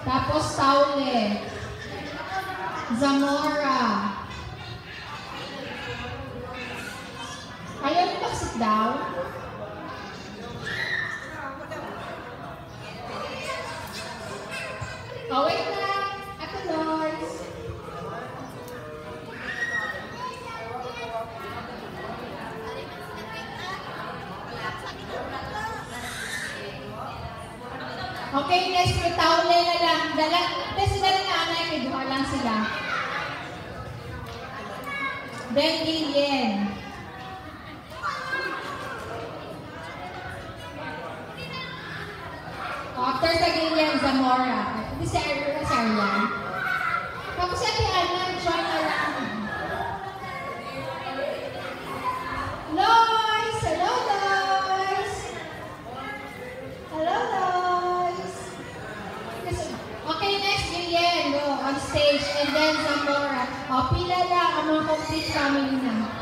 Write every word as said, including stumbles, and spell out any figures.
Tapos Taule. Zamora. Ayaw mo mag-sit down? Oh, wait na. Ako, Lords. Okay, next may Taule na lang. Dala, kasi dala na anay, may duha lang sila. Then, Gillian. After sa Gillian, Zamora. Hindi si Ariel, si Ariel. Tapos si Ate Ana, join na lang. Lois! Hello, Lois! Hello, Lois! Okay, next, Gillian. Go on stage. And then Zamora. O, pila lang ang mga complete family na.